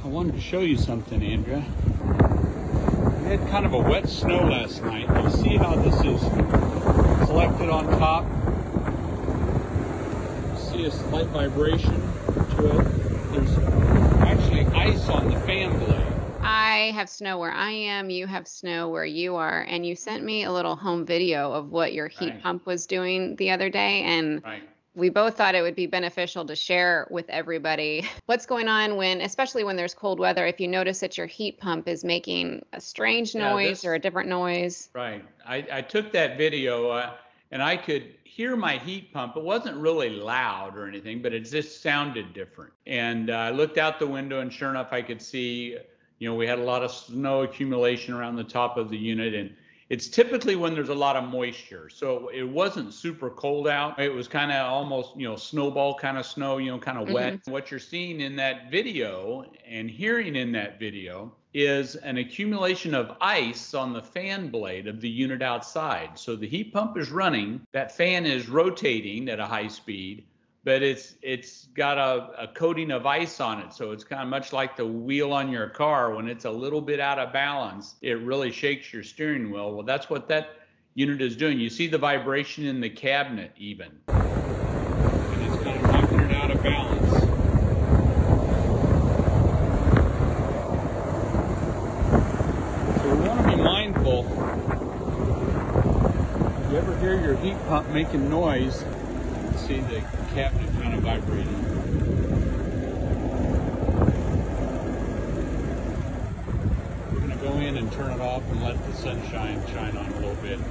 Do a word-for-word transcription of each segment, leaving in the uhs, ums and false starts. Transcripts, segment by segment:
wanted to show you something, Andrea. We had kind of a wet snow last night. You see how this is collected on top? You see a slight vibration to it. There's actually ice on the fan blade. I have snow where I am, you have snow where you are, and you sent me a little home video of what your heat Right. pump was doing the other day, and Right. we both thought it would be beneficial to share with everybody what's going on when, especially when there's cold weather, if you notice that your heat pump is making a strange Yeah, noise this, or a different noise. right. I, I took that video uh, and I could hear my heat pump. It wasn't really loud or anything, but it just sounded different. And uh, I looked out the window and sure enough, I could see, you know, we had a lot of snow accumulation around the top of the unit, and it's typically when there's a lot of moisture. So it wasn't super cold out. It was kind of almost, you know, snowball kind of snow, you know, kind of wet. Mm-hmm. What you're seeing in that video and hearing in that video is an accumulation of ice on the fan blade of the unit outside. So the heat pump is running, that fan is rotating at a high speed, but it's it's got a, a coating of ice on it. So it's kind of much like the wheel on your car. When it's a little bit out of balance, it really shakes your steering wheel. Well, that's what that unit is doing. You see the vibration in the cabinet even. And it's kind of knocking it out of balance. So we want to be mindful. If you ever hear your heat pump making noise, see the cabinet kind of vibrating. We're going to go in and turn it off and let the sunshine shine on a little bit.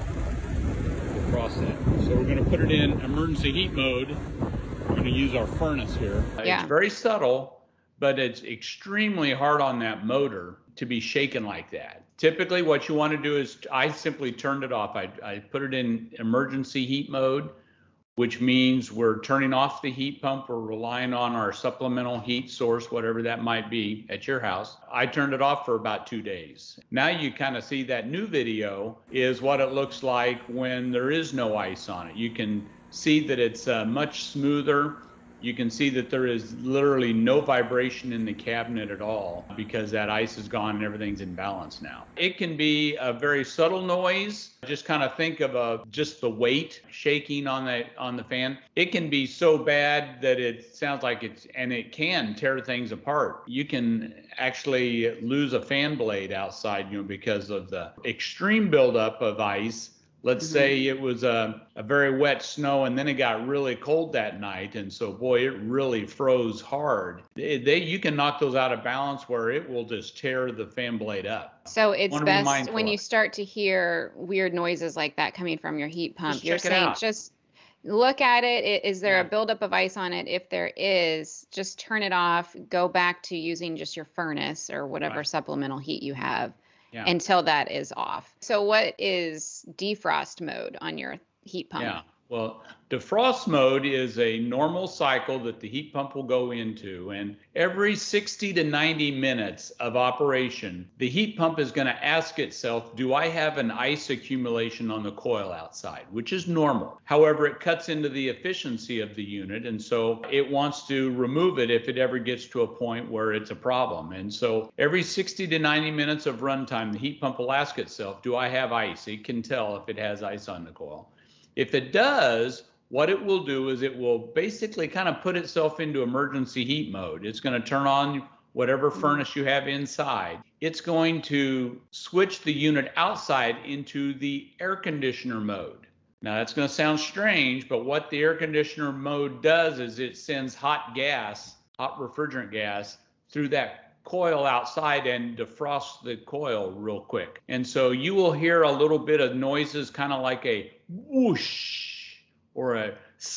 Across it. So we're going to put it in emergency heat mode. We're going to use our furnace here. Yeah. It's very subtle, but it's extremely hard on that motor to be shaken like that. Typically what you want to do is, I simply turned it off. I, I put it in emergency heat mode, which means we're turning off the heat pump. We're relying on our supplemental heat source, whatever that might be at your house. I turned it off for about two days. Now you kind of see that new video is what it looks like when there is no ice on it. You can see that it's uh, much smoother. You can see that there is literally no vibration in the cabinet at all because that ice is gone and everything's in balance now. It can be a very subtle noise. Just kind of think of a, just the weight shaking on the, on the fan. It can be so bad that it sounds like it's, and it can tear things apart. You can actually lose a fan blade outside, you know, because of the extreme buildup of ice. Let's mm-hmm. say it was a, a very wet snow and then it got really cold that night. And so, boy, it really froze hard. They, they You can knock those out of balance where it will just tear the fan blade up. So it's best when of. you start to hear weird noises like that coming from your heat pump, Just you're check it saying out. just look at it. Is there Yeah. a buildup of ice on it? If there is, just turn it off. Go back to using just your furnace or whatever Right. supplemental heat you have. Yeah. Until that is off. So what is defrost mode on your heat pump? Yeah, well, defrost mode is a normal cycle that the heat pump will go into, and every sixty to ninety minutes of operation, the heat pump is going to ask itself, do I have an ice accumulation on the coil outside, which is normal. However, it cuts into the efficiency of the unit, and so it wants to remove it if it ever gets to a point where it's a problem. And so every sixty to ninety minutes of runtime, the heat pump will ask itself, do I have ice? It can tell if it has ice on the coil. If it does, what it will do is it will basically kind of put itself into emergency heat mode. It's going to turn on whatever furnace you have inside. It's going to switch the unit outside into the air conditioner mode. Now that's going to sound strange, but what the air conditioner mode does is it sends hot gas, hot refrigerant gas, through that coil outside and defrosts the coil real quick. And so you will hear a little bit of noises, kind of like a whoosh or a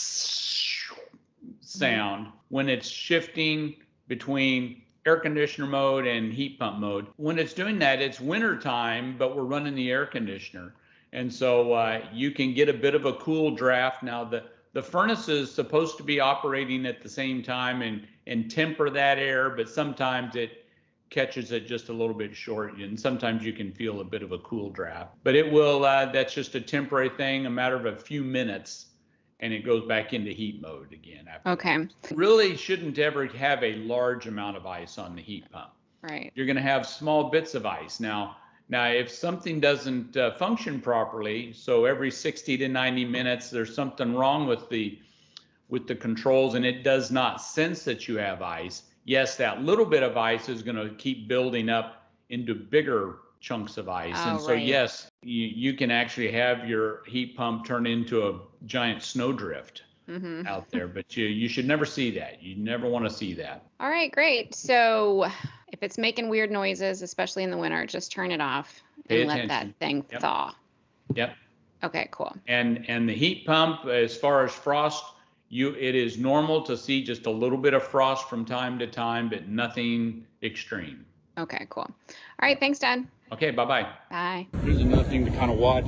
sound when it's shifting between air conditioner mode and heat pump mode. When it's doing that, it's winter time, but we're running the air conditioner. And so uh, you can get a bit of a cool draft. Now the, the furnace is supposed to be operating at the same time and, and temper that air, but sometimes it catches it just a little bit short, and sometimes you can feel a bit of a cool draft. But it will, uh, that's just a temporary thing, a matter of a few minutes. and it goes back into heat mode again. After Okay. that. Really shouldn't ever have a large amount of ice on the heat pump. Right. You're going to have small bits of ice. Now, now if something doesn't uh, function properly, so every sixty to ninety minutes there's something wrong with the with the controls and it does not sense that you have ice, yes, that little bit of ice is going to keep building up into bigger chunks of ice. Oh, and so right. yes, you, you can actually have your heat pump turn into a giant snowdrift mm-hmm. out there, but you you should never see that. You never want to see that. All right, great. So if it's making weird noises, especially in the winter, just turn it off Pay and attention. let that thing Yep. thaw. Yep. Okay, cool. And and the heat pump, as far as frost, you it is normal to see just a little bit of frost from time to time, but nothing extreme. Okay, cool. All right, thanks, Dad. Okay, bye-bye. Bye. Here's another thing to kind of watch.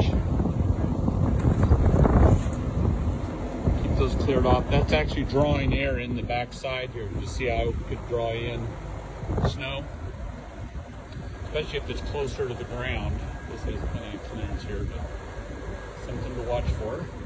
Keep those cleared off. That's actually drawing air in the back side here. You see how it could draw in snow, especially if it's closer to the ground. This has plenty of clearance here, but something to watch for.